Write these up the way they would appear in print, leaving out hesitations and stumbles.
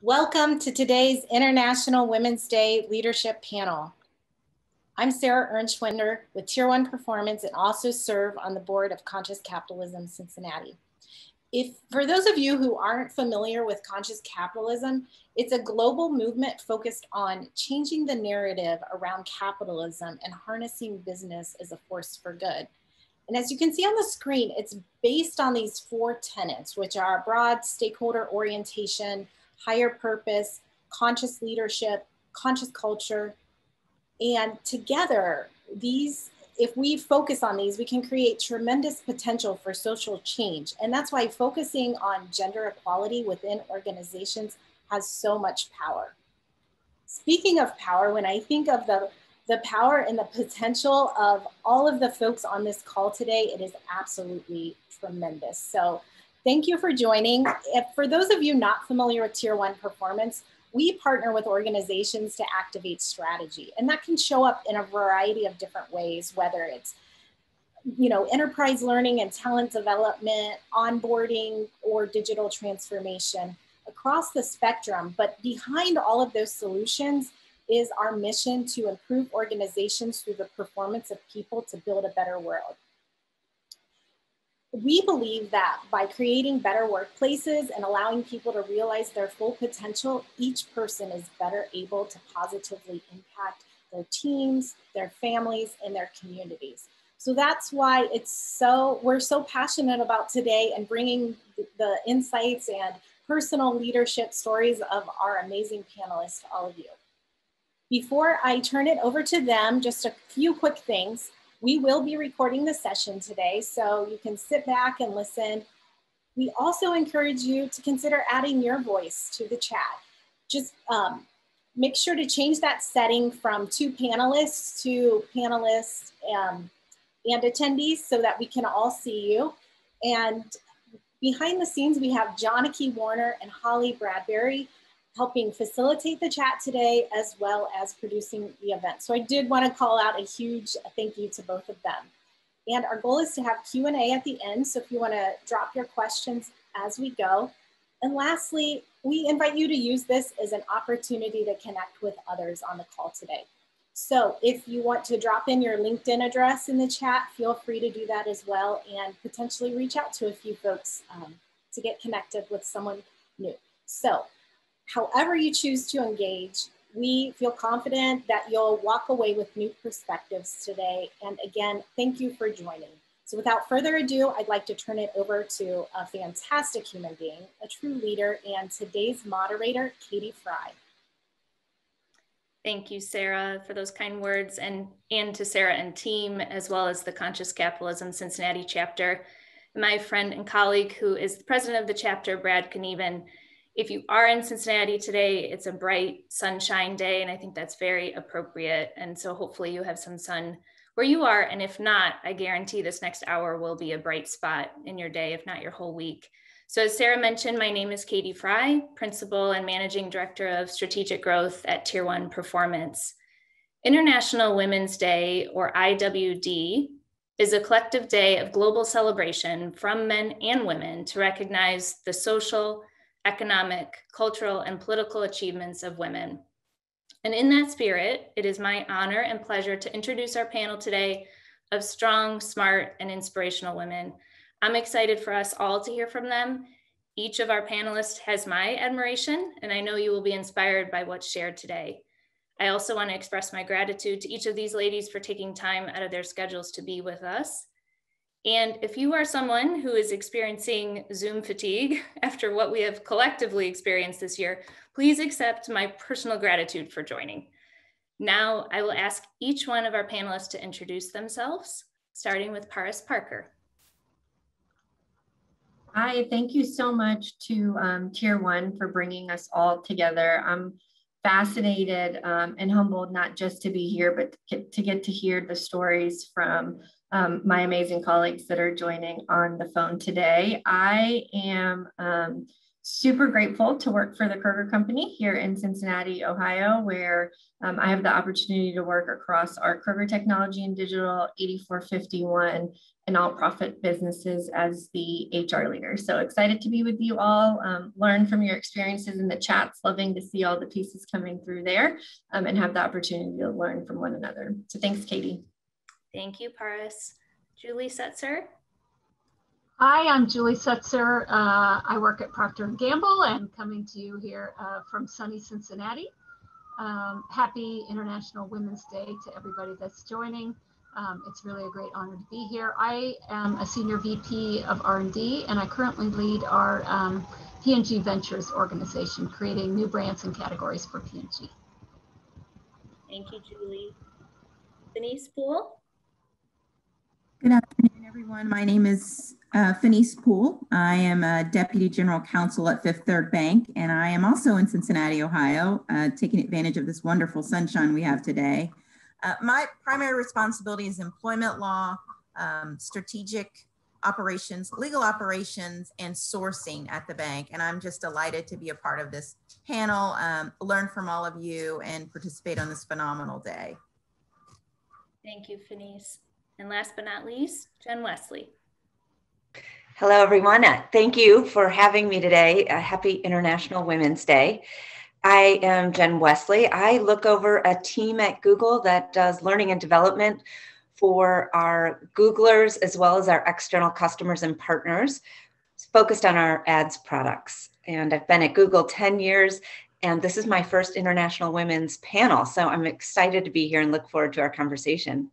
Welcome to today's International Women's Day Leadership Panel. I'm Sarah Ernschwinder with Tier 1 Performance and also serve on the board of Conscious Capitalism Cincinnati. For those of you who aren't familiar with Conscious Capitalism, it's a global movement focused on changing the narrative around capitalism and harnessing business as a force for good. And as you can see on the screen, it's based on these 4 tenets, which are broad stakeholder orientation, higher purpose, conscious leadership, conscious culture. And together, if we focus on these, we can create tremendous potential for social change. And that's why focusing on gender equality within organizations has so much power. Speaking of power, when I think of the power and the potential of all of the folks on this call today, it is absolutely tremendous. So thank you for joining. For those of you not familiar with Tier 1 Performance, we partner with organizations to activate strategy. And that can show up in a variety of different ways, whether it's enterprise learning and talent development, onboarding, or digital transformation across the spectrum. But behind all of those solutions is our mission to improve organizations through the performance of people to build a better world. We believe that by creating better workplaces and allowing people to realize their full potential, each person is better able to positively impact their teams, their families, and their communities. So that's why we're so passionate about today and bringing the insights and personal leadership stories of our amazing panelists to all of you. Before I turn it over to them, just a few quick things. We will be recording the session today, so you can sit back and listen. We also encourage you to consider adding your voice to the chat. Just make sure to change that setting from 2 panelists to panelists and attendees so that we can all see you. And behind the scenes, we have Johniki Warner and Holly Bradbury helping facilitate the chat today, as well as producing the event. So I did want to call out a huge thank you to both of them. And our goal is to have Q&A at the end. So if you want to drop your questions as we go. And lastly, we invite you to use this as an opportunity to connect with others on the call today. So if you want to drop in your LinkedIn address in the chat, feel free to do that as well, and potentially reach out to a few folks to get connected with someone new. So however you choose to engage, we feel confident that you'll walk away with new perspectives today. And again, thank you for joining. So without further ado, I'd like to turn it over to a fantastic human being, a true leader, and today's moderator, Katie Frey. Thank you, Sarah, for those kind words, and to Sarah and team, as well as the Conscious Capitalism Cincinnati chapter. My friend and colleague, who is the president of the chapter, Brad Knieven. If you are in Cincinnati today, it's a bright sunshine day, and I think that's very appropriate. And so hopefully you have some sun where you are. And if not, I guarantee this next hour will be a bright spot in your day, if not your whole week. So as Sarah mentioned, my name is Katie Frey, Principal and Managing Director of Strategic Growth at Tier 1 Performance. International Women's Day, or IWD, is a collective day of global celebration from men and women to recognize the social, economic, cultural, and political achievements of women. And in that spirit, it is my honor and pleasure to introduce our panel today of strong, smart, and inspirational women. I'm excited for us all to hear from them. Each of our panelists has my admiration, and I know you will be inspired by what's shared today. I also want to express my gratitude to each of these ladies for taking time out of their schedules to be with us. And if you are someone who is experiencing Zoom fatigue after what we have collectively experienced this year, please accept my personal gratitude for joining. Now I will ask each one of our panelists to introduce themselves, starting with Paaras Parker. Hi, thank you so much to Tier 1 for bringing us all together. I'm fascinated and humbled not just to be here, but to get to hear the stories from my amazing colleagues that are joining on the phone today. I am super grateful to work for the Kroger company here in Cincinnati, Ohio, where I have the opportunity to work across our Kroger Technology and Digital 8451 and all profit businesses as the HR leader. So excited to be with you all, learn from your experiences in the chats, loving to see all the pieces coming through there, and have the opportunity to learn from one another. So thanks, Katie. Thank you, Paaras. Julie Setzer. Hi, I'm Julie Setzer. I work at Procter & Gamble and coming to you here from sunny Cincinnati. Happy International Women's Day to everybody that's joining. It's really a great honor to be here. I am a Senior VP of R&D, and I currently lead our P&G Ventures organization, creating new brands and categories for P&G. Thank you, Julie. Phenise, Poole. Good afternoon, everyone. My name is Phenise, Poole. I am a Deputy General Counsel at Fifth Third Bank, and I am also in Cincinnati, Ohio, taking advantage of this wonderful sunshine we have today. My primary responsibility is employment law, strategic operations, legal operations, and sourcing at the bank. And I'm just delighted to be a part of this panel, learn from all of you, and participate on this phenomenal day. Thank you, Phenise. And last but not least, Jen Wesley. Hello, everyone. Thank you for having me today. Happy International Women's Day. I am Jen Wesley. I look over a team at Google that does learning and development for our Googlers as well as our external customers and partners. It's focused on our ads products. And I've been at Google 10 years, and this is my first International Women's panel. So I'm excited to be here and look forward to our conversation.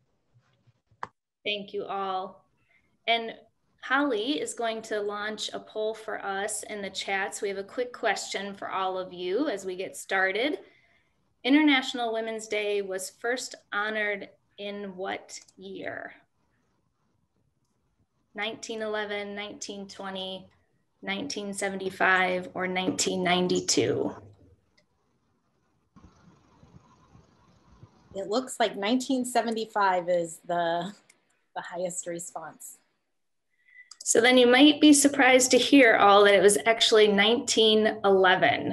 Thank you all. And Holly is going to launch a poll for us in the chats. We have a quick question for all of you as we get started. International Women's Day was first honored in what year? 1911, 1920, 1975, or 1992? It looks like 1975 is the highest response. So then you might be surprised to hear all that it was actually 1911.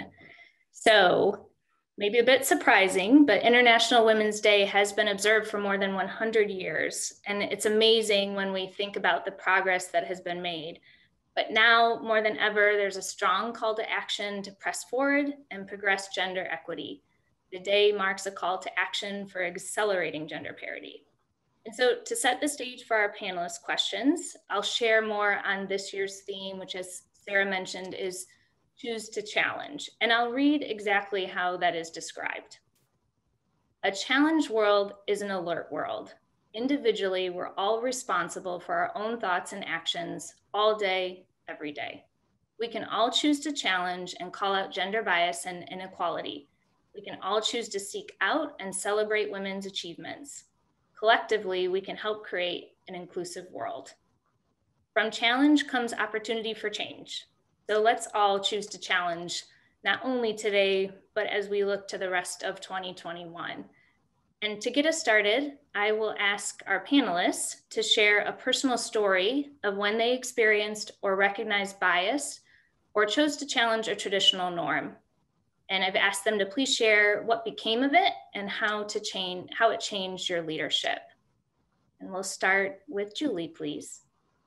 So maybe a bit surprising, but International Women's Day has been observed for more than 100 years. And it's amazing when we think about the progress that has been made. But now more than ever, there's a strong call to action to press forward and progress gender equity. The day marks a call to action for accelerating gender parity. And so to set the stage for our panelist questions, I'll share more on this year's theme, which, as Sarah mentioned, is choose to challenge. And I'll read exactly how that is described. A challenge world is an alert world. Individually, we're all responsible for our own thoughts and actions all day, every day. We can all choose to challenge and call out gender bias and inequality. We can all choose to seek out and celebrate women's achievements. Collectively, we can help create an inclusive world. From challenge comes opportunity for change. So let's all choose to challenge, not only today, but as we look to the rest of 2021. And to get us started, I will ask our panelists to share a personal story of when they experienced or recognized bias or chose to challenge a traditional norm. And I've asked them to please share what became of it and how it changed your leadership. And we'll start with Julie, please.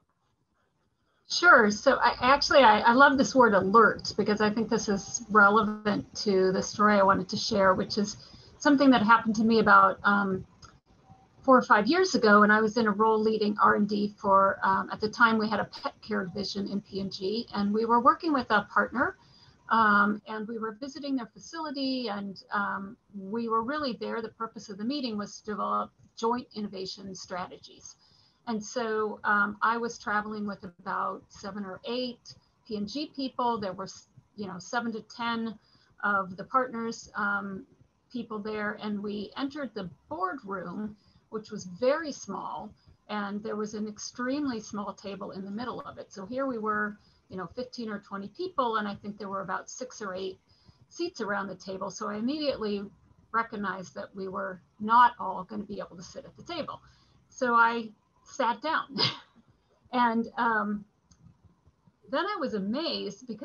Sure. So I love this word alert because I think this is relevant to the story I wanted to share, which is something that happened to me about 4 or 5 years ago. And I was in a role leading R&D for, at the time we had a pet care division in P&G, and we were working with a partner. And we were visiting their facility, and we were really there. The purpose of the meeting was to develop joint innovation strategies. And so I was traveling with about 7 or 8 P&G people. There were, 7 to 10 of the partners people there. And we entered the boardroom, which was very small. And there was an extremely small table in the middle of it. So here we were, 15 or 20 people, and I think there were about 6 or 8 seats around the table. So I immediately recognized that we were not all going to be able to sit at the table. So I sat down. And then I was amazed because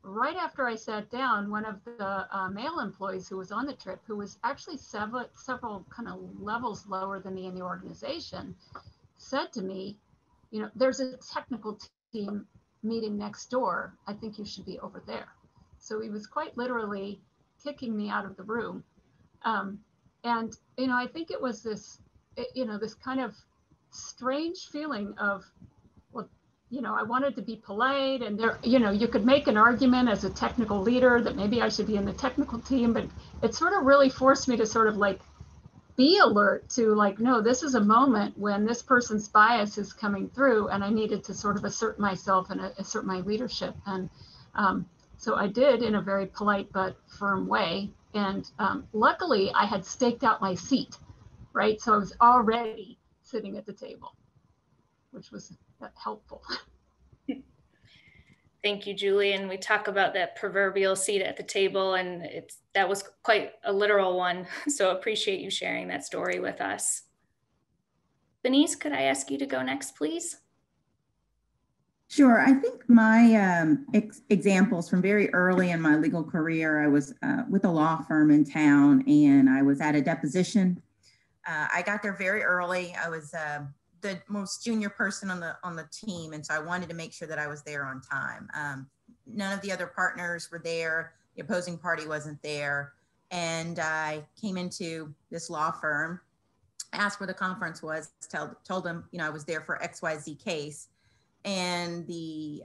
right after I sat down, one of the male employees who was on the trip, who was actually several kind of levels lower than me in the organization, said to me, you know, there's a technical team meeting next door. I think you should be over there. So he was quite literally kicking me out of the room. And, you know, I think it was this, you know, this kind of strange feeling of, well, you know, I wanted to be polite, and there, you know, you could make an argument as a technical leader that maybe I should be in the technical team, but it sort of really forced me to sort of like be alert to like, no, this is a moment when this person's bias is coming through, and I needed to sort of assert myself and assert my leadership. And so I did in a very polite but firm way. And luckily I had staked out my seat, right? So I was already sitting at the table, which was helpful. Thank you, Julie. And we talk about that proverbial seat at the table, and that was quite a literal one. So appreciate you sharing that story with us. Phenise, could I ask you to go next, please? Sure. I think my examples from very early in my legal career, I was with a law firm in town, and I was at a deposition. I got there very early. I was the most junior person on the team, and so I wanted to make sure that I was there on time. None of the other partners were there. The opposing party wasn't there, and I came into this law firm, asked where the conference was, told them, you know, I was there for XYZ case. And the,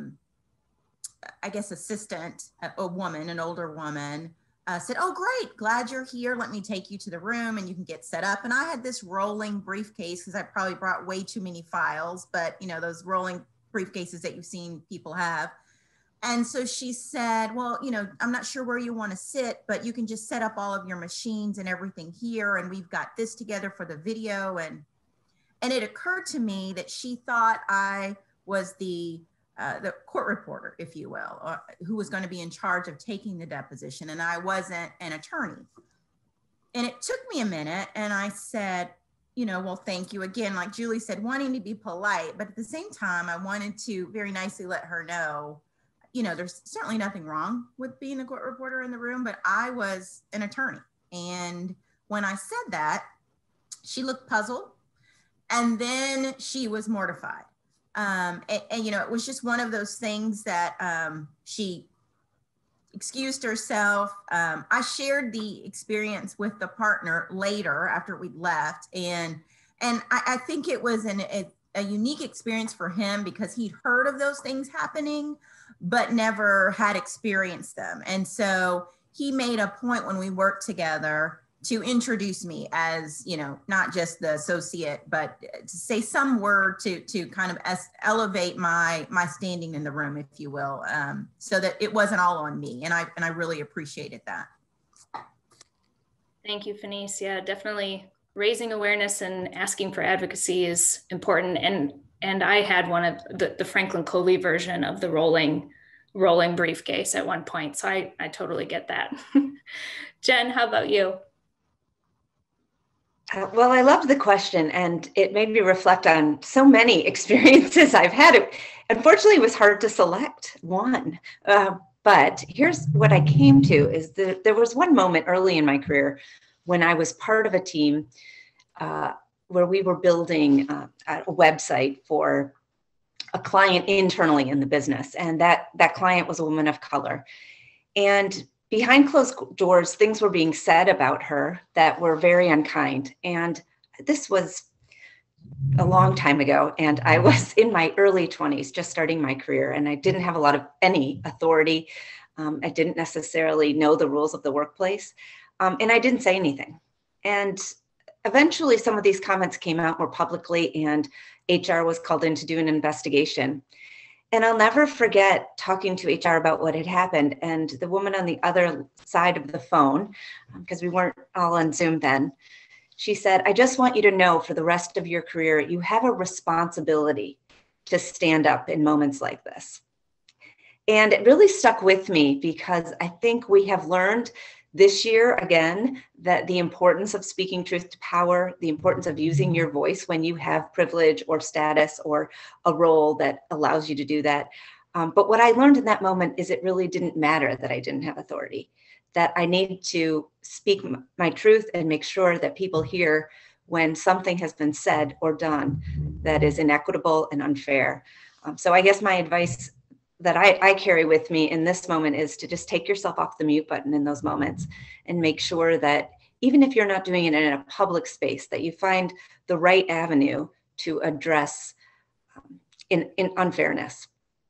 I guess, assistant, a woman, an older woman, said, oh, great, glad you're here. Let me take you to the room and you can get set up. And I had this rolling briefcase because I probably brought way too many files, but, you know, those rolling briefcases that you've seen people have. And so she said, well, you know, I'm not sure where you want to sit, but you can just set up all of your machines and everything here. And we've got this together for the video. And it occurred to me that she thought I was the court reporter, if you will, who was going to be in charge of taking the deposition, and I wasn't an attorney. And it took me a minute, and I said, you know, well, thank you again, like Julie said, wanting to be polite, but at the same time, I wanted to very nicely let her know, you know, there's certainly nothing wrong with being a court reporter in the room, but I was an attorney. And when I said that, she looked puzzled, and then she was mortified. And, you know, it was just one of those things that she excused herself. I shared the experience with the partner later after we left. And I think it was a unique experience for him because he'd heard of those things happening, but never had experienced them. And so he made a point when we worked together to introduce me as, you know, not just the associate, but to say some word to kind of elevate my standing in the room, if you will, so that it wasn't all on me. And I really appreciated that. Thank you, Phenise. Yeah, definitely raising awareness and asking for advocacy is important. And I had one of the Franklin Covey version of the rolling briefcase at one point. So I totally get that. Jen, how about you? Well, I loved the question, and it made me reflect on so many experiences I've had. Unfortunately, it was hard to select one. But here's what I came to is that there was one moment early in my career when I was part of a team where we were building a website for a client internally in the business. And that client was a woman of color. And behind closed doors, things were being said about her that were very unkind. And this was a long time ago. And I was in my early 20s, just starting my career. And I didn't have any authority. I didn't necessarily know the rules of the workplace. And I didn't say anything. And eventually some of these comments came out more publicly, and HR was called in to do an investigation. And I'll never forget talking to HR about what had happened. And the woman on the other side of the phone, because we weren't all on Zoom then, she said, I just want you to know for the rest of your career, you have a responsibility to stand up in moments like this. And it really stuck with me because I think we have learned this year, again, that the importance of speaking truth to power, the importance of using your voice when you have privilege or status or a role that allows you to do that. But what I learned in that moment is it really didn't matter that I didn't have authority, that I need to speak my truth and make sure that people hear when something has been said or done that is inequitable and unfair. So I guess my advice that I carry with me in this moment is to just take yourself off the mute button in those moments and make sure that even if you're not doing it in a public space, that you find the right avenue to address in unfairness.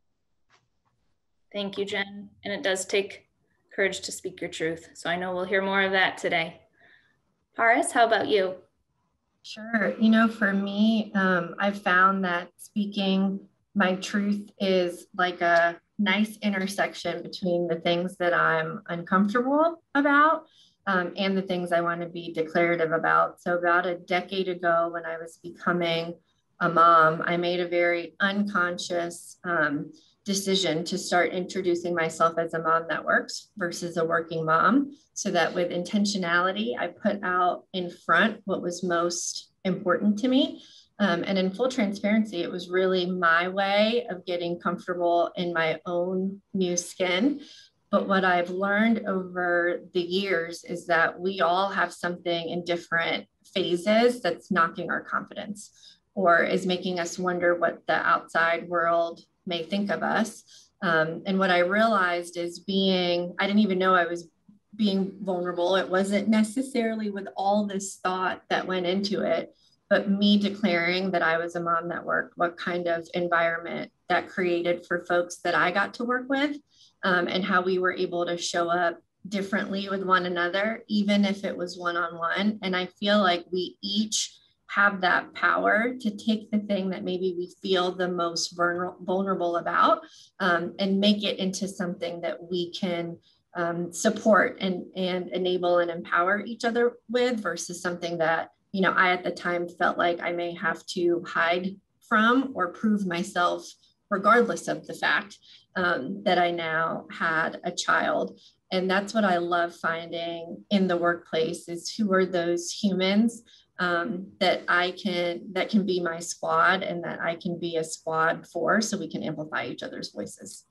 Thank you, Jen. And it does take courage to speak your truth. So I know we'll hear more of that today. Paaras, how about you? Sure. For me, I've found that speaking my truth is like a nice intersection between the things that I'm uncomfortable about and the things I want to be declarative about. So about a decade ago, when I was becoming a mom, I made a very unconscious decision to start introducing myself as a mom that works versus a working mom, so that with intentionality, I put out in front what was most important to me. And in full transparency, it was really my way of getting comfortable in my own new skin. But what I've learned over the years is that we all have something in different phases that's knocking our confidence or is making us wonder what the outside world may think of us. And what I realized is I didn't even know I was being vulnerable. It wasn't necessarily with all this thought that went into it, but me declaring that I was a mom that worked, what kind of environment that created for folks that I got to work with, and how we were able to show up differently with one another, even if it was one-on-one. And I feel like we each have that power to take the thing that maybe we feel the most vulnerable about and make it into something that we can support and enable and empower each other with, versus something that, I at the time felt like I may have to hide from or prove myself, regardless of the fact that I now had a child. And that's what I love finding in the workplace, is who are those humans that can be my squad and that I can be a squad for, so we can amplify each other's voices.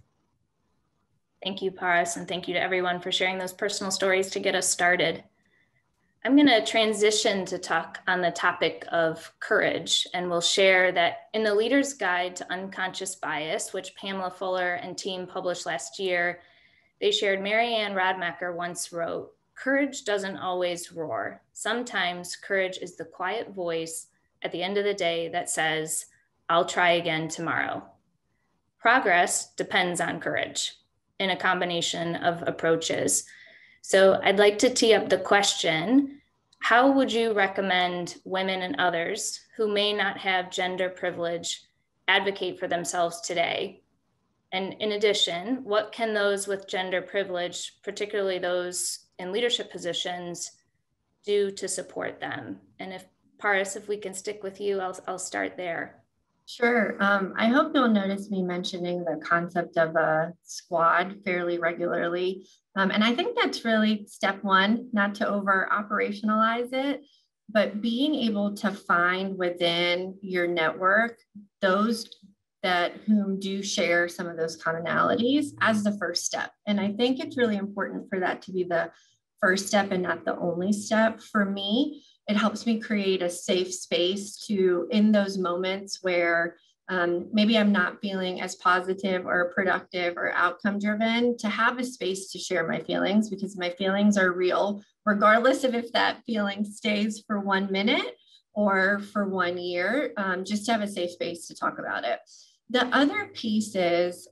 Thank you, Paaras, and thank you to everyone for sharing those personal stories to get us started. I'm going to transition to talk on the topic of courage, and we'll share that in the Leader's Guide to Unconscious Bias, which Pamela Fuller and team published last year, they shared Mary Ann Radmacher once wrote, "Courage doesn't always roar. Sometimes courage is the quiet voice at the end of the day that says, I'll try again tomorrow." Progress depends on courage in a combination of approaches. So I'd like to tee up the question, how would you recommend women and others who may not have gender privilege advocate for themselves today? And in addition, what can those with gender privilege, particularly those in leadership positions, do to support them? And if Paaras, if we can stick with you, I'll start there. Sure. I hope you'll notice me mentioning the concept of a squad fairly regularly. And I think that's really step one, not to over operationalize it, but being able to find within your network those whom do share some of those commonalities as the first step. And I think it's really important for that to be the first step and not the only step. For me, it helps me create a safe space to, in those moments where maybe I'm not feeling as positive or productive or outcome driven, to have a space to share my feelings, because my feelings are real, regardless of if that feeling stays for 1 minute or for 1 year, just to have a safe space to talk about it. The other piece is,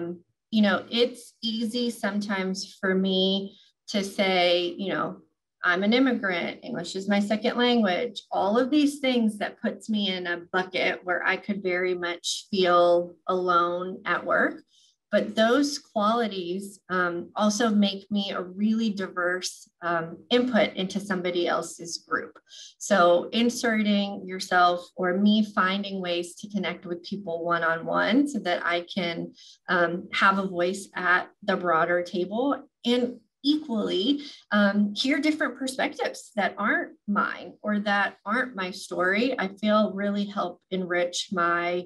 it's easy sometimes for me to say, I'm an immigrant, English is my second language, all of these things that puts me in a bucket where I could very much feel alone at work. But those qualities also make me a really diverse input into somebody else's group. So inserting yourself, or me finding ways to connect with people one-on-one so that I can have a voice at the broader table, and equally hear different perspectives that aren't mine or that aren't my story, I feel really help enrich my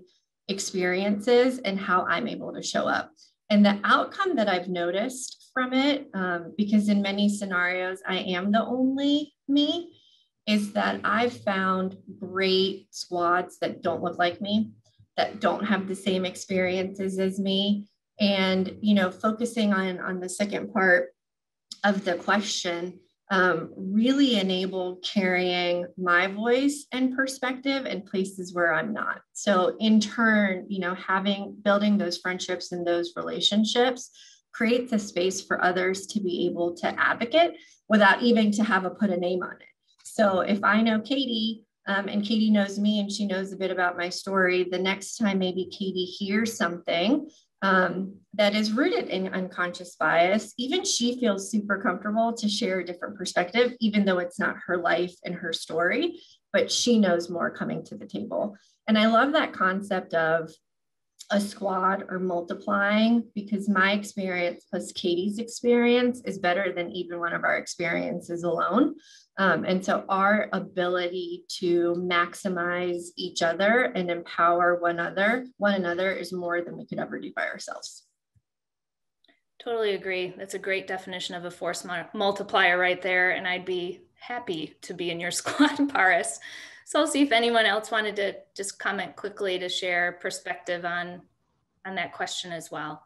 experiences and how I'm able to show up. And the outcome that I've noticed from it, because in many scenarios, I am the only me, is that I've found great squads that don't look like me, that don't have the same experiences as me. And, you know, focusing on the second part of the question, really enable carrying my voice and perspective in places where I'm not. So in turn, you know, building those friendships and those relationships creates a space for others to be able to advocate without even to have put a name on it. So if I know Katie, and Katie knows me and she knows a bit about my story, the next time maybe Katie hears something that is rooted in unconscious bias, even she feels super comfortable to share a different perspective, even though it's not her life and her story, but she knows more coming to the table. And I love that concept of a squad or multiplying, because my experience plus Katie's experience is better than even one of our experiences alone. And so our ability to maximize each other and empower one another is more than we could ever do by ourselves. Totally agree. That's a great definition of a force multiplier right there. And I'd be happy to be in your squad, Paaras. So I'll see if anyone else wanted to just comment quickly to share perspective on that question as well.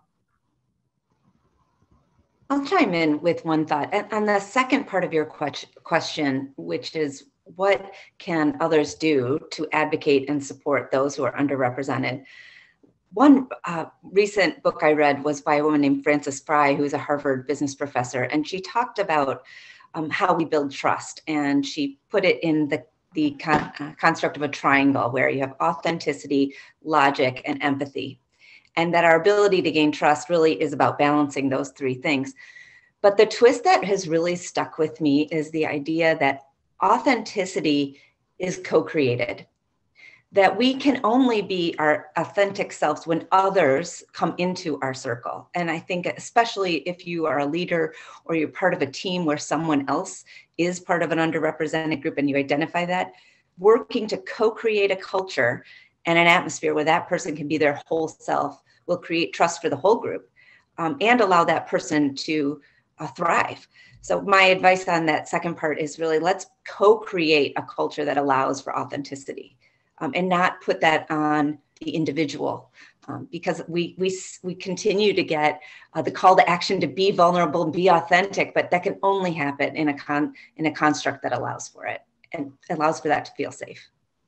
I'll chime in with one thought. And on the second part of your question, which is what can others do to advocate and support those who are underrepresented? One recent book I read was by a woman named Frey, who's a Harvard business professor, and she talked about how we build trust. And she put it in the construct of a triangle where you have authenticity, logic, and empathy. And that our ability to gain trust really is about balancing those three things. But the twist that has really stuck with me is the idea that authenticity is co-created, that we can only be our authentic selves when others come into our circle. And I think especially if you are a leader or you're part of a team where someone else is part of an underrepresented group and you identify that, working to co-create a culture and an atmosphere where that person can be their whole self will create trust for the whole group and allow that person to thrive. So my advice on that second part is really let's co-create a culture that allows for authenticity and not put that on the individual because we continue to get the call to action to be vulnerable and be authentic, but that can only happen in a construct that allows for it and allows for that to feel safe.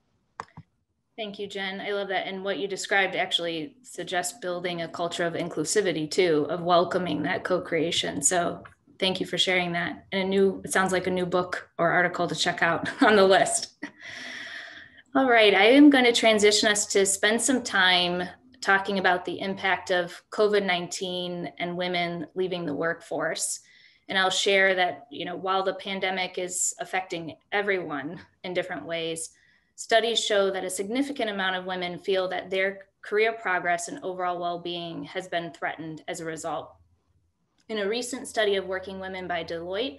Thank you, Jen. I love that. And what you described actually suggests building a culture of inclusivity too, of welcoming that co-creation. So thank you for sharing that. And it sounds like a new book or article to check out on the list. All right, I am going to transition us to spend some time talking about the impact of COVID-19 and women leaving the workforce. And I'll share that, while the pandemic is affecting everyone in different ways, studies show that a significant amount of women feel that their career progress and overall well-being has been threatened as a result. In a recent study of working women by Deloitte,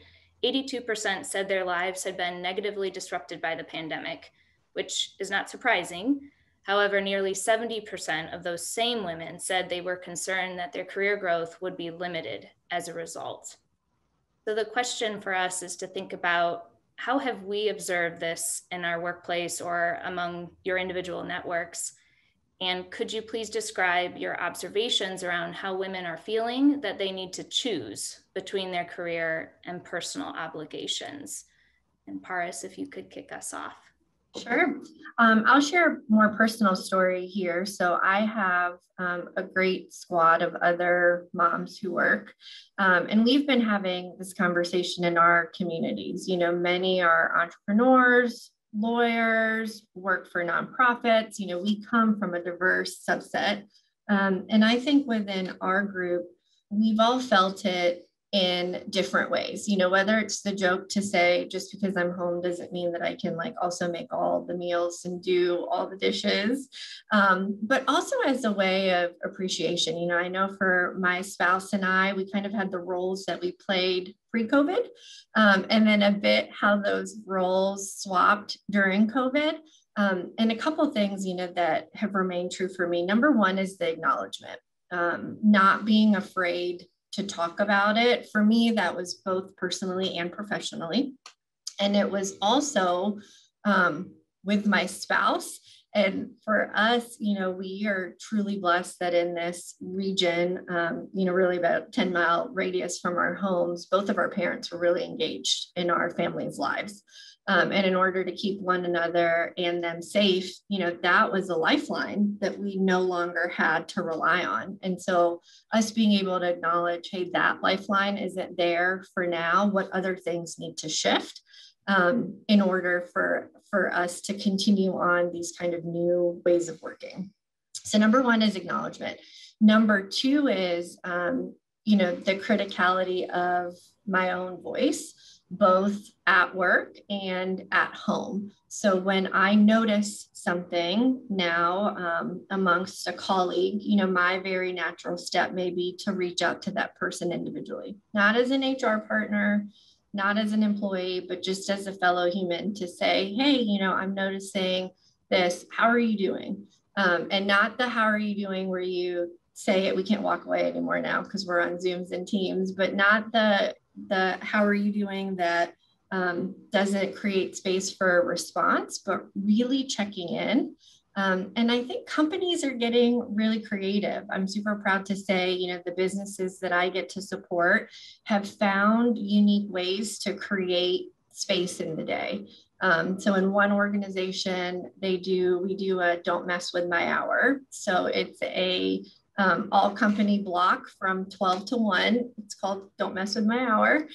82% said their lives had been negatively disrupted by the pandemic, which is not surprising. However, nearly 70% of those same women said they were concerned that their career growth would be limited as a result. So the question for us is to think about, how have we observed this in our workplace or among your individual networks? And could you please describe your observations around how women are feeling that they need to choose between their career and personal obligations? And Paaras, if you could kick us off. Sure. I'll share a more personal story here. So I have a great squad of other moms who work, and we've been having this conversation in our communities. Many are entrepreneurs, lawyers, work for nonprofits. We come from a diverse subset. And I think within our group, we've all felt it in different ways, whether it's the joke to say, just because I'm home doesn't mean that I can also make all the meals and do all the dishes, but also as a way of appreciation. I know for my spouse and I, we kind of had the roles that we played pre-COVID, and then a bit how those roles swapped during COVID. And a couple of things, that have remained true for me. Number one is the acknowledgement, not being afraid to talk about it. For me, that was both personally and professionally. And it was also with my spouse. And for us, we are truly blessed that in this region, really about 10-mile radius from our homes, both of our parents were really engaged in our family's lives. And in order to keep one another and them safe, that was a lifeline that we no longer had to rely on. And so us being able to acknowledge, hey, that lifeline isn't there for now, what other things need to shift in order for us to continue on these kind of new ways of working. So number one is acknowledgement. Number two is, the criticality of my own voice, both at work and at home. So when I notice something now amongst a colleague, my very natural step may be to reach out to that person individually, not as an HR partner, not as an employee, but just as a fellow human, to say, hey, I'm noticing this, how are you doing? And not the how are you doing where you say it, we can't walk away anymore now because we're on Zooms and Teams, but not the how are you doing that doesn't create space for a response, but really checking in. And I think companies are getting really creative. I'm super proud to say, the businesses that I get to support have found unique ways to create space in the day. So in one organization, we do a don't mess with my hour. So it's a all company block from 12 to 1. It's called Don't Mess With My Hour.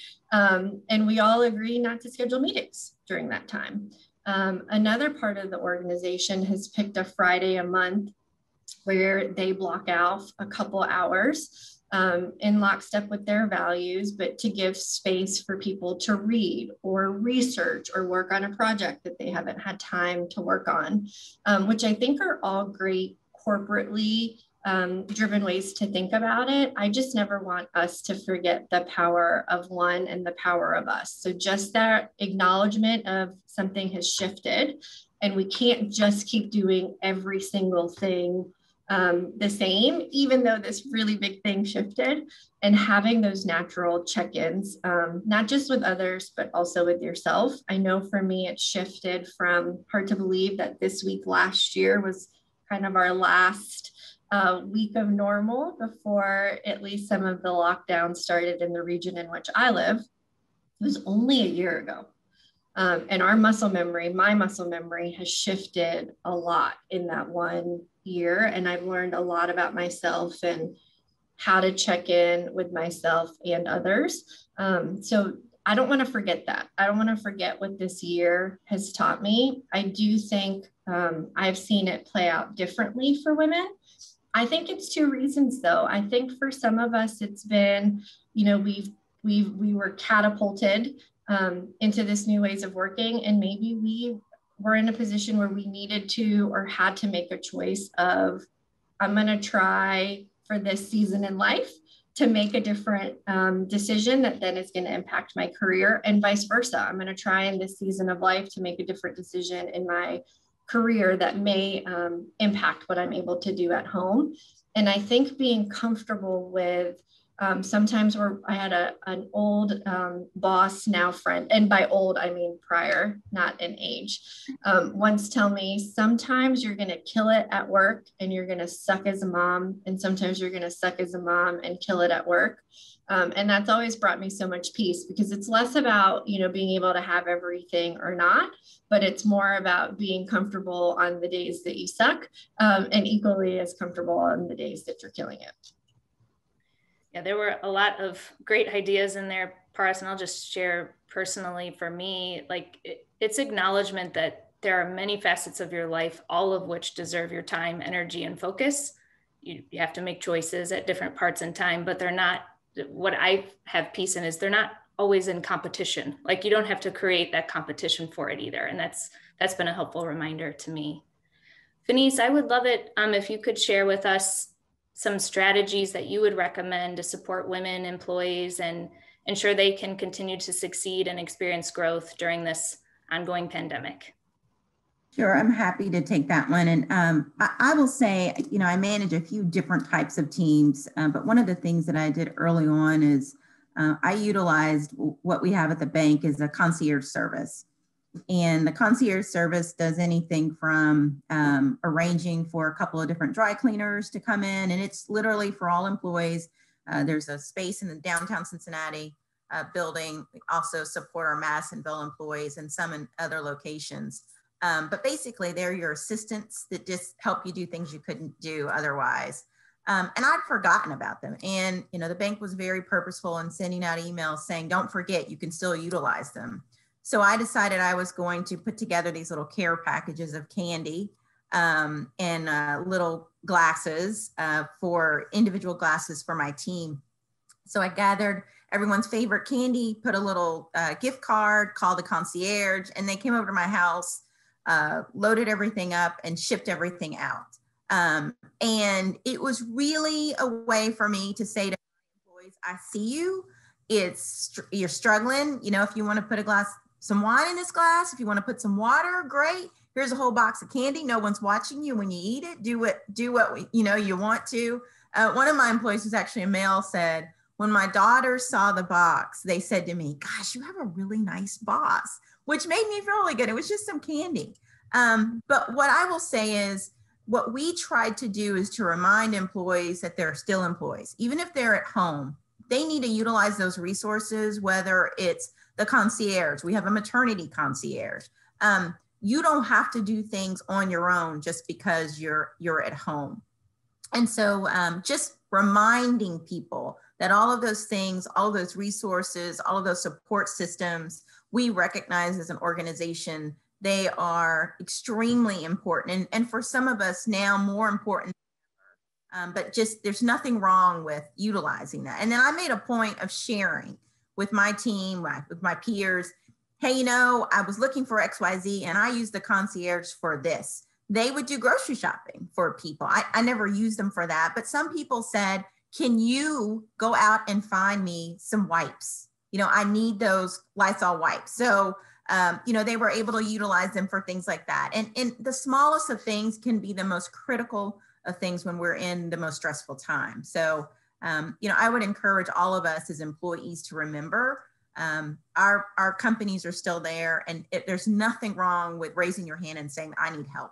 And we all agree not to schedule meetings during that time. Another part of the organization has picked a Friday a month where they block out a couple hours in lockstep with their values, but to give space for people to read or research or work on a project that they haven't had time to work on, which I think are all great corporately driven ways to think about it. I just never want us to forget the power of one and the power of us. So just that acknowledgement of something has shifted, and we can't just keep doing every single thing the same, even though this really big thing shifted, and having those natural check-ins, not just with others, but also with yourself. I know for me, it shifted from hard to believe that this week last year was kind of our last week of normal before at least some of the lockdowns started in the region in which I live. It was only a year ago. And my muscle memory has shifted a lot in that 1 year. And I've learned a lot about myself and how to check in with myself and others. So I don't want to forget that. I don't want to forget what this year has taught me. I do think I've seen it play out differently for women. I think it's two reasons though. I think for some of us, it's been, we were catapulted into this new ways of working, and maybe we were in a position where we needed to or had to make a choice of, I'm going to try for this season in life to make a different decision that then is going to impact my career, and vice versa. I'm going to try in this season of life to make a different decision in my career that may impact what I'm able to do at home. And I think being comfortable with sometimes I had an old boss, now friend, and by old, I mean prior, not in age, once tell me, sometimes you're going to kill it at work and you're going to suck as a mom. And sometimes you're going to suck as a mom and kill it at work. And that's always brought me so much peace, because it's less about, being able to have everything or not, but it's more about being comfortable on the days that you suck, and equally as comfortable on the days that you're killing it. Yeah, there were a lot of great ideas in there, Paaras, and I'll just share personally for me, it's acknowledgement that there are many facets of your life, all of which deserve your time, energy, and focus. You have to make choices at different parts in time, but they're not, what I have peace in is they're not always in competition. You don't have to create that competition for it either. And that's been a helpful reminder to me. Phenise, I would love it if you could share with us some strategies that you would recommend to support women employees and ensure they can continue to succeed and experience growth during this ongoing pandemic. Sure, I'm happy to take that one. And I will say, I manage a few different types of teams, but one of the things that I did early on is I utilized what we have at the bank is a concierge service. And the concierge service does anything from arranging for a couple of different dry cleaners to come in, and it's literally for all employees. There's a space in the downtown Cincinnati building. We also support our Madisonville employees and some in other locations. But basically, they're your assistants that just help you do things you couldn't do otherwise. And I'd forgotten about them. And, the bank was very purposeful in sending out emails saying, don't forget, you can still utilize them. So I decided I was going to put together these little care packages of candy and little glasses for individual glasses for my team. So I gathered everyone's favorite candy, put a little gift card, called the concierge, and they came over to my house, loaded everything up and shipped everything out. And it was really a way for me to say to my employees, I see you. You're struggling. If you want to put some wine in this glass, if you want to put some water, great. Here's a whole box of candy. No one's watching you when you eat it. Do what you want to. One of my employees, who's actually a male, said, when my daughters saw the box, they said to me, gosh, you have a really nice boss, which made me feel really good. It was just some candy. But what I will say is what we tried to do is to remind employees that they're still employees. Even if they're at home, they need to utilize those resources, whether it's the concierge. We have a maternity concierge. You don't have to do things on your own just because you're at home. And so just reminding people that all of those things, all of those resources, all of those support systems, we recognize as an organization, they are extremely important. And for some of us now more important, but just there's nothing wrong with utilizing that. And then I made a point of sharing with my team, with my peers, hey, I was looking for XYZ and I used the concierge for this. They would do grocery shopping for people. I never used them for that, but some people said, can you go out and find me some wipes? I need those Lysol wipes. So, they were able to utilize them for things like that. And the smallest of things can be the most critical of things when we're in the most stressful time. So, I would encourage all of us as employees to remember our companies are still there, and there's nothing wrong with raising your hand and saying, I need help.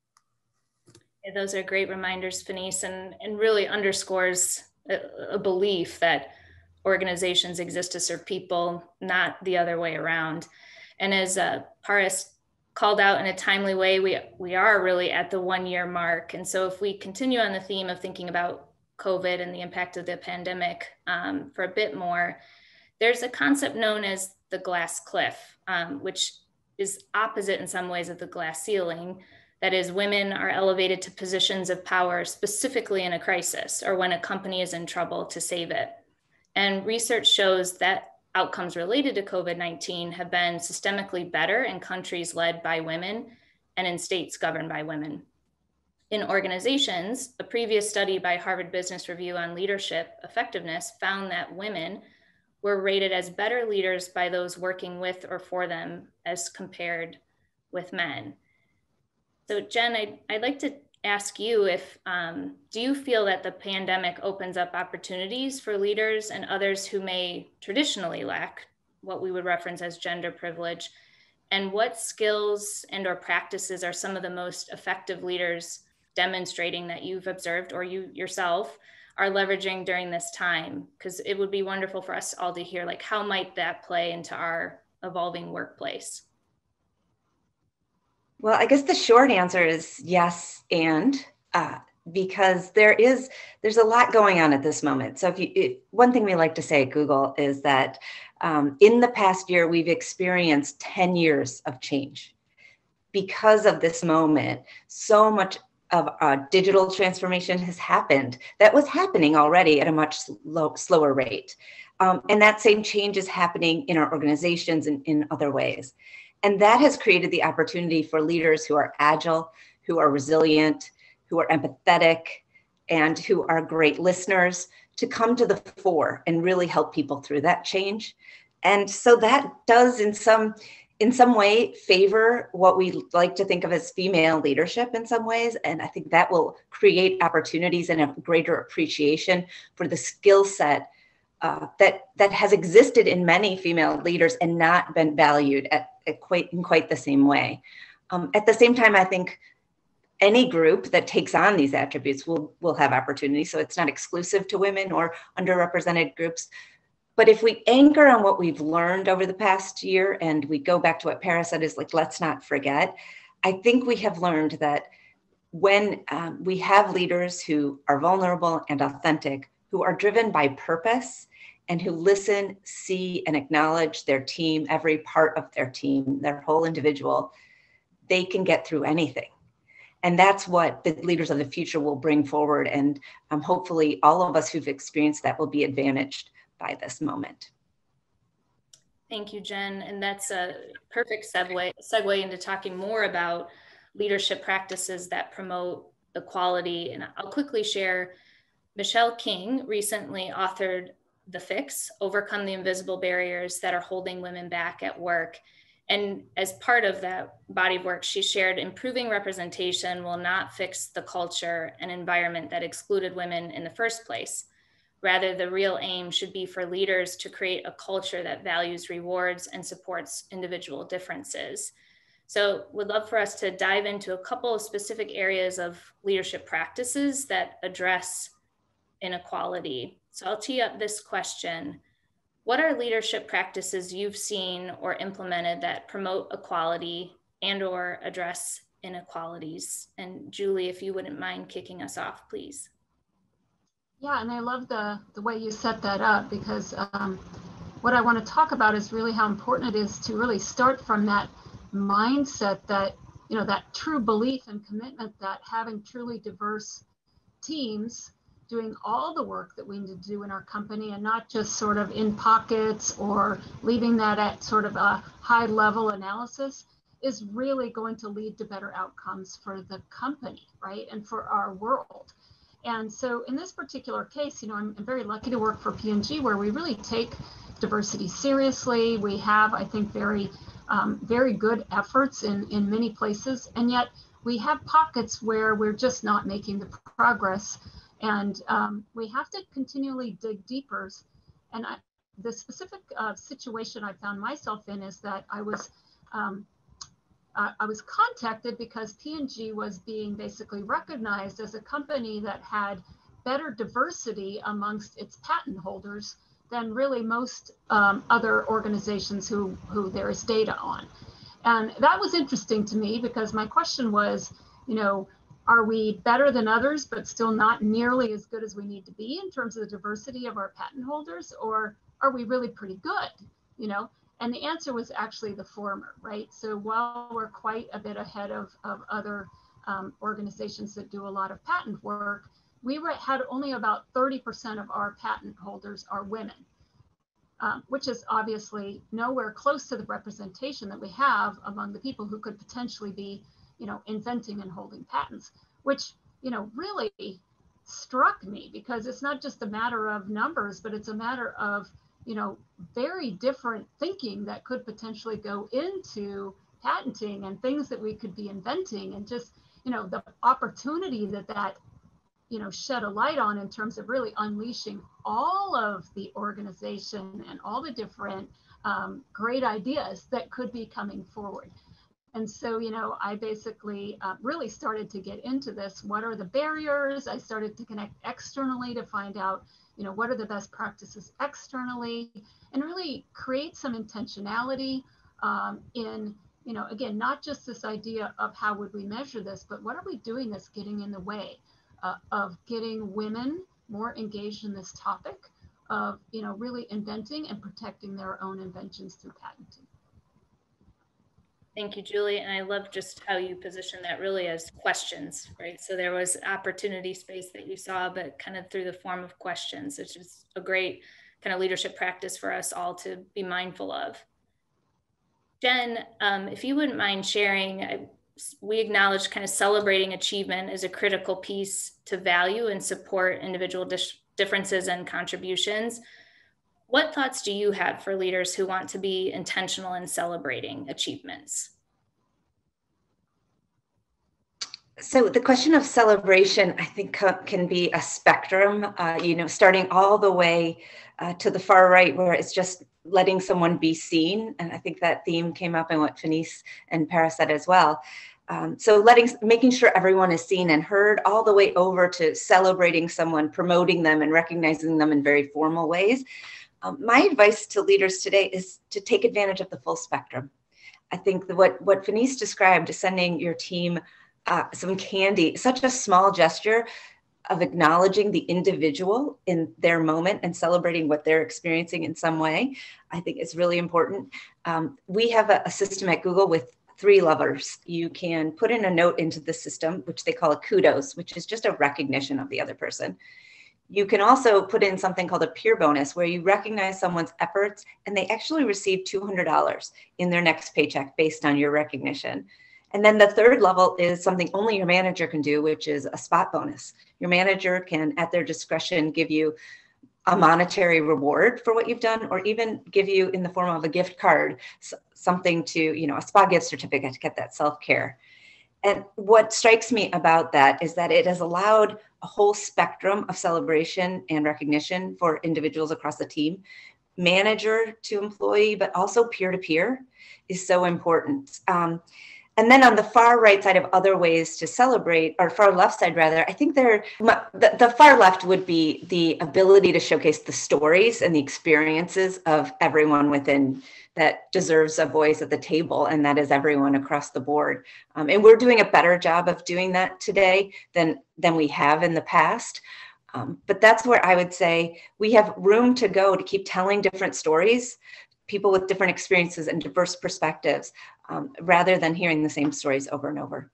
Yeah, those are great reminders, Phenise, and really underscores a belief that organizations exist to serve people, not the other way around. And as Paaras called out in a timely way, we are really at the 1 year mark. And so if we continue on the theme of thinking about COVID and the impact of the pandemic for a bit more, there's a concept known as the glass cliff, which is opposite in some ways of the glass ceiling. That is, women are elevated to positions of power, specifically in a crisis or when a company is in trouble to save it. And research shows that outcomes related to COVID-19 have been systemically better in countries led by women and in states governed by women. In organizations, a previous study by Harvard Business Review on leadership effectiveness found that women were rated as better leaders by those working with or for them as compared with men. So Jen, I'd like to ask you if, do you feel that the pandemic opens up opportunities for leaders and others who may traditionally lack what we would reference as gender privilege? And what skills and or practices are some of the most effective leaders demonstrating that you've observed or you yourself are leveraging during this time? Because it would be wonderful for us all to hear, like, how might that play into our evolving workplace? Well, I guess the short answer is yes, and because there's a lot going on at this moment. So one thing we like to say at Google is that in the past year, we've experienced 10 years of change. Because of this moment, so much of digital transformation has happened that was happening already at a much slower rate. And that same change is happening in our organizations and in other ways. And that has created the opportunity for leaders who are agile, who are resilient, who are empathetic, and who are great listeners to come to the fore and really help people through that change. And so that does in some in some way favor what we like to think of as female leadership in some ways. And I think that will create opportunities and a greater appreciation for the skill set that has existed in many female leaders and not been valued in quite the same way. At the same time, I think any group that takes on these attributes will have opportunities. So it's not exclusive to women or underrepresented groups. But if we anchor on what we've learned over the past year, and we go back to what Paaras said, is like, let's not forget, I think we have learned that when we have leaders who are vulnerable and authentic, who are driven by purpose, and who listen, see, and acknowledge their team, every part of their team, their whole individual, they can get through anything. And that's what the leaders of the future will bring forward. And hopefully all of us who've experienced that will be advantaged by this moment. Thank you, Jen. And that's a perfect segue into talking more about leadership practices that promote equality. And I'll quickly share, Michelle King recently authored The Fix, Overcome the Invisible Barriers That Are Holding Women Back at Work. And as part of that body of work, she shared improving representation will not fix the culture and environment that excluded women in the first place. Rather, the real aim should be for leaders to create a culture that values, rewards, and supports individual differences. So would love for us to dive into a couple of specific areas of leadership practices that address inequality. So I'll tee up this question. What are leadership practices you've seen or implemented that promote equality and or address inequalities? And Julie, if you wouldn't mind kicking us off, please. Yeah, and I love the way you set that up, because what I want to talk about is really how important it is to really start from that mindset that, you know, that true belief and commitment that having truly diverse teams doing all the work that we need to do in our company, and not just sort of in pockets or leaving that at sort of a high level analysis, is really going to lead to better outcomes for the company, right? And for our world. And so in this particular case, you know, I'm very lucky to work for P&G, where we really take diversity seriously. We have, I think, very good efforts in many places, and yet we have pockets where we're just not making the progress, and we have to continually dig deeper. And the specific situation I found myself in is that I was contacted because P&G was being basically recognized as a company that had better diversity amongst its patent holders than really most other organizations who there is data on. And that was interesting to me, because my question was, you know, are we better than others, but still not nearly as good as we need to be in terms of the diversity of our patent holders? Or are we really pretty good, you know? And the answer was actually the former, right? So while we're quite a bit ahead of other organizations that do a lot of patent work, we had only about 30% of our patent holders are women, which is obviously nowhere close to the representation that we have among the people who could potentially be, you know, inventing and holding patents, which, you know, really struck me, because it's not just a matter of numbers, but it's a matter of, you know, very different thinking that could potentially go into patenting and things that we could be inventing, and just, you know, the opportunity that you know, shed a light on in terms of really unleashing all of the organization and all the different great ideas that could be coming forward. And so, you know, I basically really started to get into this. What are the barriers? I started to connect externally to find out, you know, what are the best practices externally, and really create some intentionality in, you know, again, not just this idea of how would we measure this, but what are we doing that's getting in the way of getting women more engaged in this topic of, you know, really inventing and protecting their own inventions through patenting. Thank you, Julie. And I love just how you position that really as questions, right? So there was opportunity space that you saw, but kind of through the form of questions, which is a great kind of leadership practice for us all to be mindful of. Jen, if you wouldn't mind sharing, we acknowledge kind of celebrating achievement is a critical piece to value and support individual differences and contributions. What thoughts do you have for leaders who want to be intentional in celebrating achievements? So the question of celebration, I think, can be a spectrum, starting all the way to the far right, where it's just letting someone be seen. And I think that theme came up in what Phenise and Paaras said as well. So making sure everyone is seen and heard, all the way over to celebrating someone, promoting them and recognizing them in very formal ways. My advice to leaders today is to take advantage of the full spectrum. I think that what Phenise described, sending your team some candy, such a small gesture of acknowledging the individual in their moment and celebrating what they're experiencing in some way, I think is really important. We have a system at Google with 3 levers. You can put in a note into the system, which they call a kudos, which is just a recognition of the other person. You can also put in something called a peer bonus, where you recognize someone's efforts and they actually receive $200 in their next paycheck based on your recognition. And then the 3rd level is something only your manager can do, which is a spot bonus. Your manager can, at their discretion, give you a monetary reward for what you've done, or even give you in the form of a gift card, something to, a spa gift certificate to get that self-care. And what strikes me about that is that it has allowed a whole spectrum of celebration and recognition for individuals across the team. Manager to employee, but also peer-to-peer is so important. And then on the far right side of other ways to celebrate, or far left side rather, I think the far left would be the ability to showcase the stories and the experiences of everyone within that deserves a voice at the table, and that is everyone across the board. And we're doing a better job of doing that today than we have in the past. But that's where I would say we have room to go to keep telling different stories, people with different experiences and diverse perspectives, rather than hearing the same stories over and over.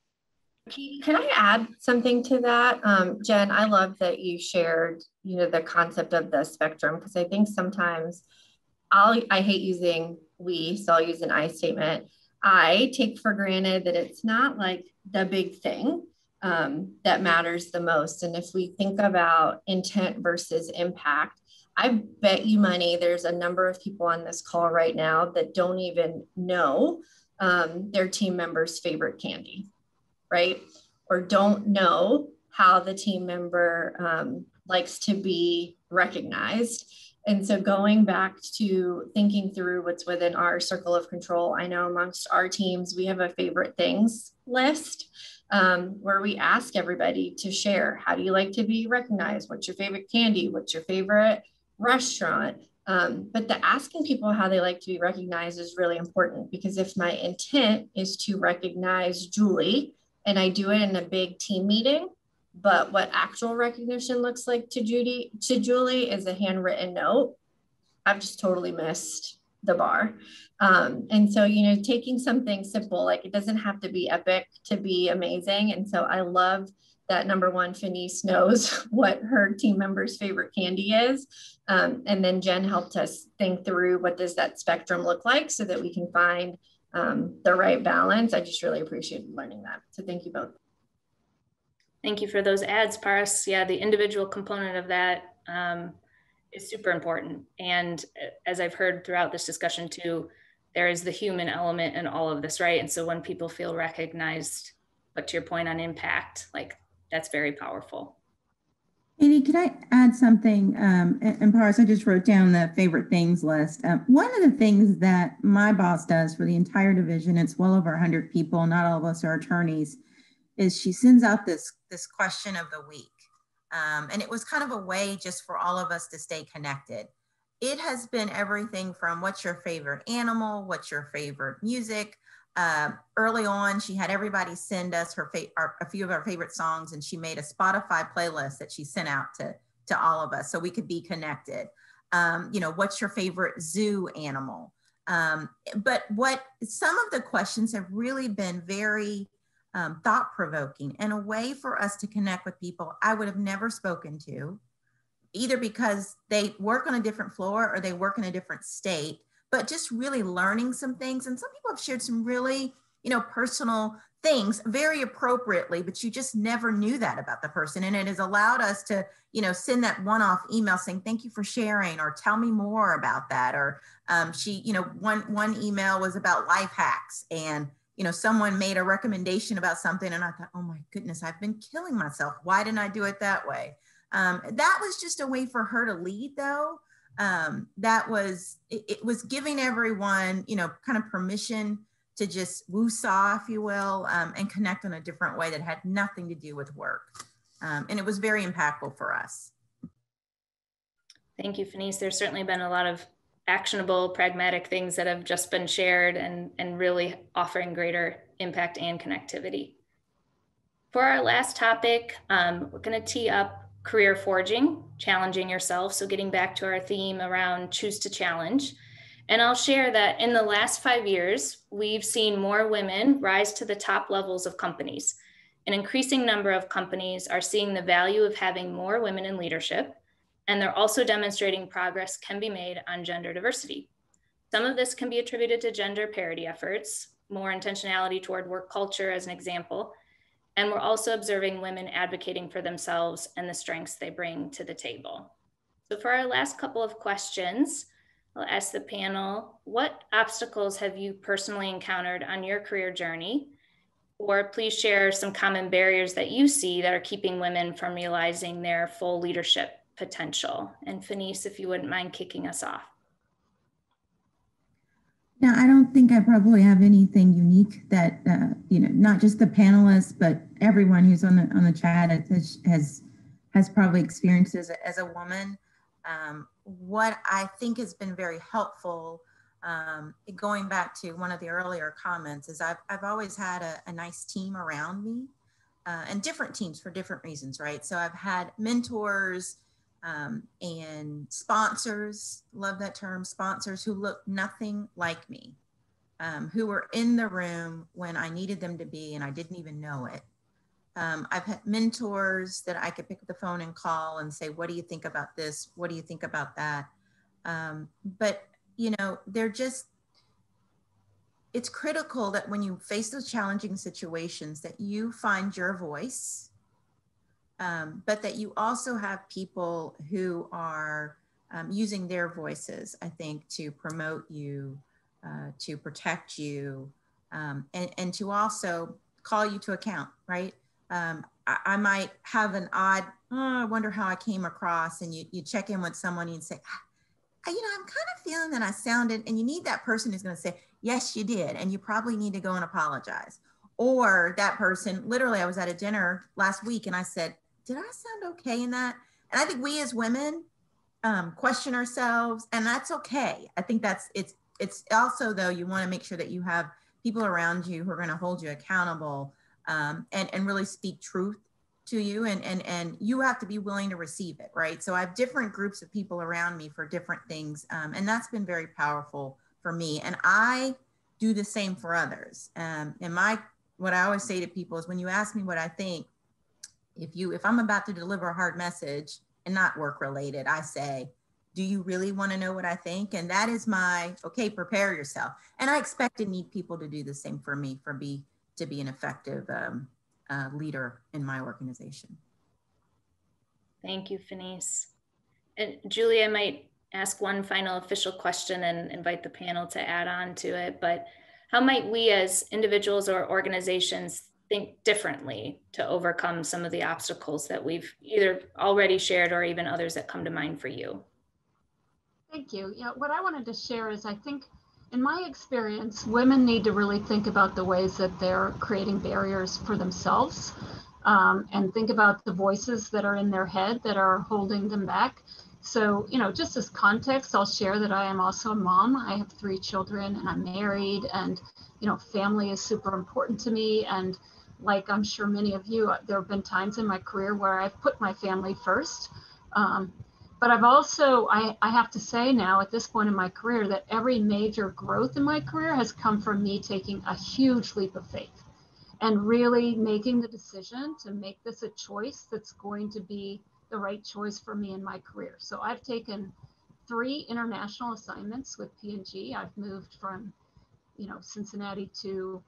Can I add something to that? Jen, I love that you shared, the concept of the spectrum, because I think sometimes I hate using we, so I'll use an I statement. I take for granted that it's not like the big thing that matters the most. And if we think about intent versus impact, I bet you money there's a number of people on this call right now that don't even know their team member's favorite candy, right? Or don't know how the team member likes to be recognized. And so going back to thinking through what's within our circle of control, I know amongst our teams, we have a favorite things list where we ask everybody to share. How do you like to be recognized? What's your favorite candy? What's your favorite restaurant? But the asking people how they like to be recognized is really important, because if my intent is to recognize Julie and I do it in a big team meeting, but what actual recognition looks like to Julie is a handwritten note, I've just totally missed the bar. And so, taking something simple, like it doesn't have to be epic to be amazing. And so I love that, number one, Phenise knows what her team member's favorite candy is. And then Jen helped us think through what does that spectrum look like so that we can find the right balance. I just really appreciated learning that. So thank you both. Thank you for those ads, Paaras. Yeah, the individual component of that is super important. And as I've heard throughout this discussion too, there is the human element in all of this, right? And so when people feel recognized, but to your point on impact, like that's very powerful. Katie, could I add something? And Paaras, I just wrote down the favorite things list. One of the things that my boss does for the entire division, it's well over 100 people, not all of us are attorneys, is she sends out this question of the week. And it was kind of a way just for all of us to stay connected. It has been everything from what's your favorite animal, what's your favorite music. Early on, she had everybody send us a few of our favorite songs, and she made a Spotify playlist that she sent out to all of us so we could be connected. What's your favorite zoo animal? But some of the questions have really been very thought-provoking and a way for us to connect with people I would have never spoken to, either because they work on a different floor or they work in a different state, but just really learning some things. And some people have shared some really, personal things very appropriately, but you just never knew that about the person. And it has allowed us to, send that one-off email saying, thank you for sharing, or tell me more about that. Or one email was about life hacks, and, someone made a recommendation about something. And I thought, oh my goodness, I've been killing myself. Why didn't I do it that way? That was just a way for her to lead, though. It was giving everyone, kind of permission to just woo-saw, if you will, and connect in a different way that had nothing to do with work. And it was very impactful for us. Thank you, Phenise. There's certainly been a lot of actionable, pragmatic things that have just been shared and really offering greater impact and connectivity. For our last topic, we're going to tee up career forging, challenging yourself. So getting back to our theme around choose to challenge. And I'll share that in the last 5 years, we've seen more women rise to the top levels of companies. An increasing number of companies are seeing the value of having more women in leadership, and they're also demonstrating progress can be made on gender diversity. Some of this can be attributed to gender parity efforts, more intentionality toward work culture as an example, and we're also observing women advocating for themselves and the strengths they bring to the table. So for our last couple of questions, I'll ask the panel, what obstacles have you personally encountered on your career journey? Or please share some common barriers that you see that are keeping women from realizing their full leadership potential. And Phenise, if you wouldn't mind kicking us off. Yeah, I don't think I probably have anything unique that, not just the panelists, but everyone who's on the chat has probably experienced as a woman. What I think has been very helpful, going back to one of the earlier comments, is I've always had a nice team around me, and different teams for different reasons, right? So I've had mentors and sponsors, love that term, sponsors who look nothing like me, who were in the room when I needed them to be and I didn't even know it. I've had mentors that I could pick up the phone and call and say, what do you think about this? What do you think about that? But, it's critical that when you face those challenging situations that you find your voice, but that you also have people who are using their voices, I think, to promote you, to protect you, and to also call you to account, right? I might have an odd, I wonder how I came across, and you check in with someone and you say, I'm kind of feeling that I sounded, and you need that person who's going to say, yes, you did. And you probably need to go and apologize. Or that person, literally, I was at a dinner last week and I said, did I sound okay in that? And I think we as women question ourselves, and that's okay. I think it's also, though, you want to make sure that you have people around you who are going to hold you accountable, and really speak truth to you, and you have to be willing to receive it, right? So I have different groups of people around me for different things, and that's been very powerful for me. And I do the same for others. And what I always say to people is, when you ask me what I think, if I'm about to deliver a hard message and not work related, I say, do you really want to know what I think? And that is okay, prepare yourself. And I expect and need people to do the same for me, to be an effective leader in my organization. Thank you, Phenise. And Julie, I might ask one final official question and invite the panel to add on to it, but how might we as individuals or organizations think differently to overcome some of the obstacles that we've either already shared or even others that come to mind for you? Thank you. Yeah, what I wanted to share is, I think in my experience, women need to really think about the ways that they're creating barriers for themselves, and think about the voices that are in their head that are holding them back. So, just as context, I'll share that I am also a mom. I have 3 children and I'm married, and, family is super important to me. And like I'm sure many of you, there have been times in my career where I've put my family first. But I've also, I have to say now at this point in my career that every major growth in my career has come from me taking a huge leap of faith and really making the decision to make this a choice that's going to be the right choice for me in my career. So I've taken 3 international assignments with P&G. I've moved from, Cincinnati to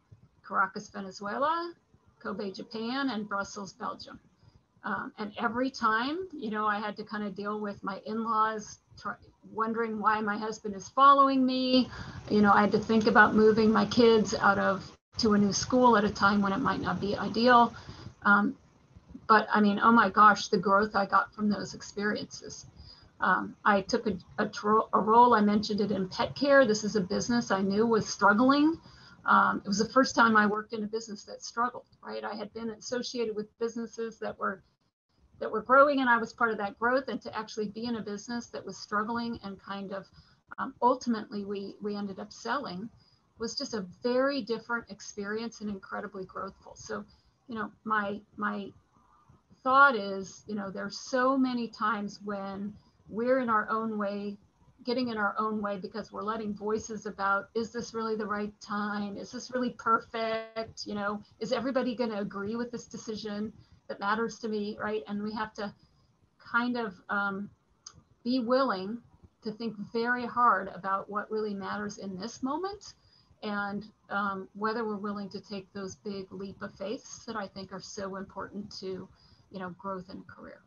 Caracas, Venezuela, Kobe, Japan, and Brussels, Belgium. And every time, I had to kind of deal with my in-laws wondering why my husband is following me. I had to think about moving my kids to a new school at a time when it might not be ideal. But I mean, oh my gosh, the growth I got from those experiences. I took a role, I mentioned it in pet care. This is a business I knew was struggling. It was the first time I worked in a business that struggled, right? I had been associated with businesses that were growing, and I was part of that growth. And to actually be in a business that was struggling and kind of ultimately we ended up selling was just a very different experience and incredibly growthful. So, my thought is, there's so many times when we're in our own way, getting in our own way because we're letting voices about, is this really the right time? Is this really perfect? Is everybody going to agree with this decision that matters to me, right? And we have to kind of be willing to think very hard about what really matters in this moment, and whether we're willing to take those big leap of faith that I think are so important to, growth and career.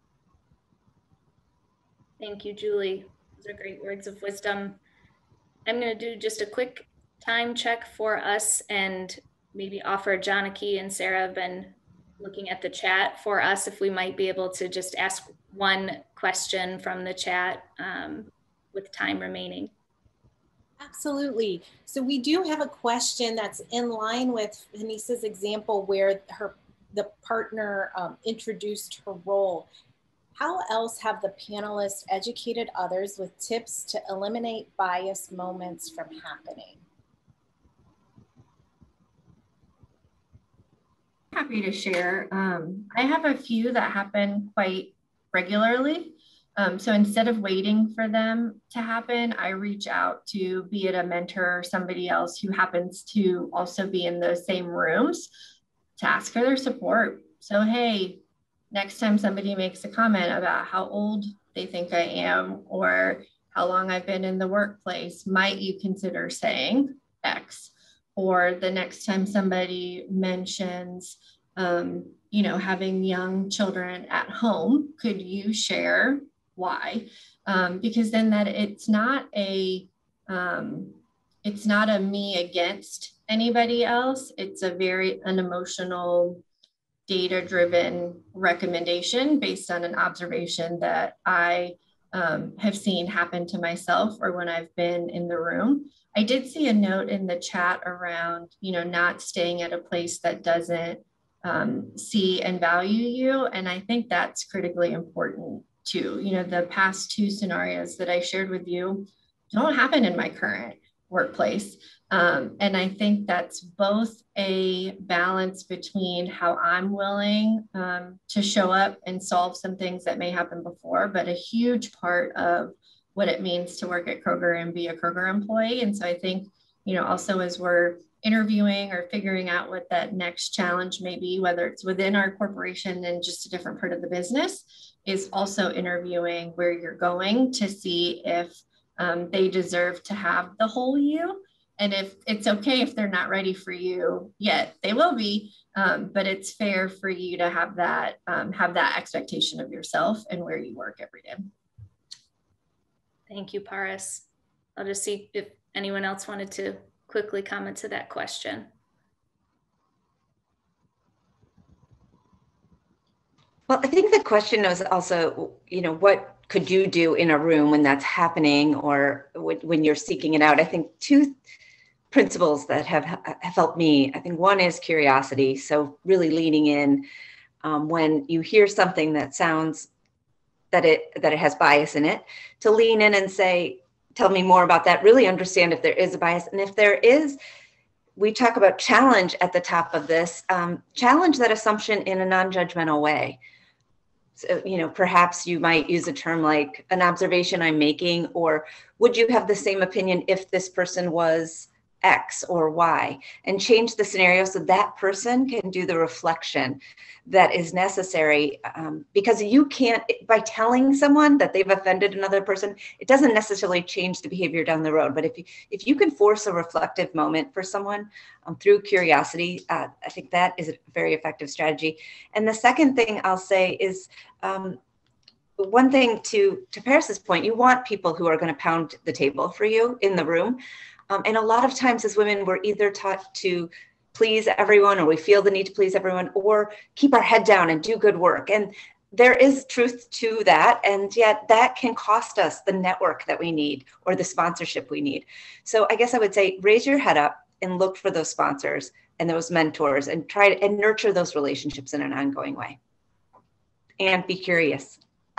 Thank you, Julie. Those are great words of wisdom. I'm going to do just a quick time check for us and maybe offer Janaki and Sarah have been looking at the chat for us if we might be able to just ask one question from the chat with time remaining. Absolutely. So we do have a question that's in line with Phenise's example where the partner introduced her role. How else have the panelists educated others with tips to eliminate bias moments from happening? Happy to share. I have a few that happen quite regularly. So instead of waiting for them to happen, I reach out to, be it a mentor or somebody else who happens to also be in those same rooms, to ask for their support. So, hey, next time somebody makes a comment about how old they think I am or how long I've been in the workplace, might you consider saying X? Or the next time somebody mentions, having young children at home, could you share why? Because then it's not a me against anybody else. It's a very unemotional, data-driven recommendation based on an observation that I have seen happen to myself or when I've been in the room. I did see a note in the chat around, not staying at a place that doesn't see and value you. And I think that's critically important too. The past two scenarios that I shared with you don't happen in my current workplace. And I think that's both a balance between how I'm willing to show up and solve some things that may happen before, but a huge part of what it means to work at Kroger and be a Kroger employee. And so I think, also as we're interviewing or figuring out what that next challenge may be, whether it's within our corporation and just a different part of the business, is also interviewing where you're going to see if they deserve to have the whole you. And if it's okay if they're not ready for you yet, they will be, but it's fair for you to have that expectation of yourself and where you work every day. Thank you, Paaras. I'll just see if anyone else wanted to quickly comment to that question. Well, I think the question was also, what could you do in a room when that's happening or when you're seeking it out? I think two principles that have helped me. I think one is curiosity. So really leaning in when you hear something that sounds that it has bias in it, to lean in and say, tell me more about that, really understand if there is a bias. And if there is, we talk about challenge at the top of this, challenge that assumption in a non-judgmental way. So, perhaps you might use a term like an observation I'm making, or would you have the same opinion if this person was X or Y, and change the scenario so that person can do the reflection that is necessary, because you can't, by telling someone that they've offended another person, it doesn't necessarily change the behavior down the road. But if you can force a reflective moment for someone through curiosity, I think that is a very effective strategy. And the second thing I'll say is, one thing to Paris's point, you want people who are going to pound the table for you in the room. And a lot of times as women, we're either taught to please everyone, or we feel the need to please everyone, or keep our head down and do good work. And there is truth to that. And yet that can cost us the network that we need or the sponsorship we need. So I guess I would say, raise your head up and look for those sponsors and those mentors, and try to nurture those relationships in an ongoing way. And be curious.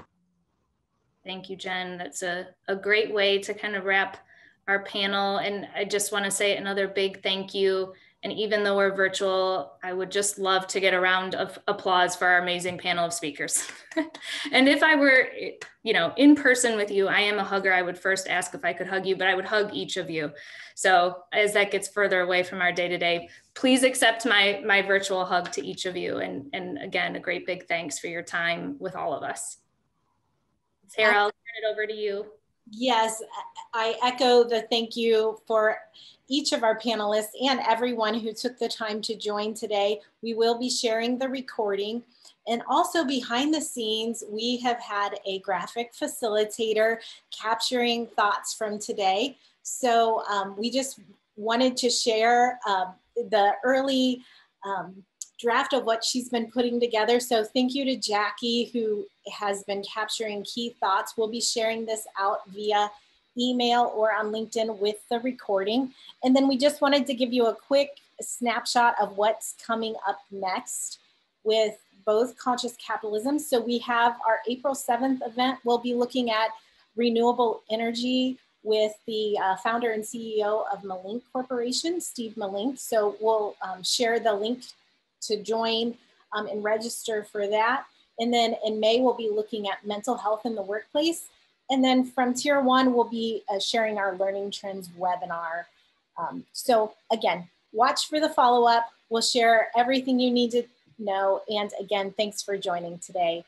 Thank you, Jen. That's a great way to kind of wrap our panel. And I just want to say another big thank you. And even though we're virtual, I would just love to get a round of applause for our amazing panel of speakers. And if I were, in person with you, I am a hugger. I would first ask if I could hug you, but I would hug each of you. So as that gets further away from our day-to-day, please accept my virtual hug to each of you. And again, a great big thanks for your time with all of us. Sarah, I'll turn it over to you. Yes, I echo the thank you for each of our panelists and everyone who took the time to join today. We will be sharing the recording. And also behind the scenes, we have had a graphic facilitator capturing thoughts from today. So we just wanted to share the early draft of what she's been putting together. So thank you to Jackie, who has been capturing key thoughts. We'll be sharing this out via email or on LinkedIn with the recording. And then we just wanted to give you a quick snapshot of what's coming up next with both Conscious Capitalism. So we have our April 7th event. We'll be looking at renewable energy with the founder and CEO of Malink Corporation, Steve Malink. So we'll share the link to join and register for that. And then in May, we'll be looking at mental health in the workplace. And then from Tier 1, we'll be sharing our Learning Trends webinar. So again, watch for the follow-up. We'll share everything you need to know. And again, thanks for joining today.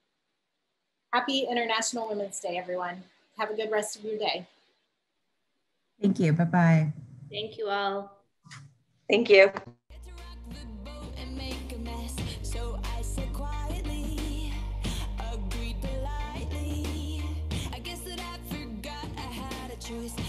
Happy International Women's Day, everyone. Have a good rest of your day. Thank you. Bye-bye. Thank you all. Thank you. Choice.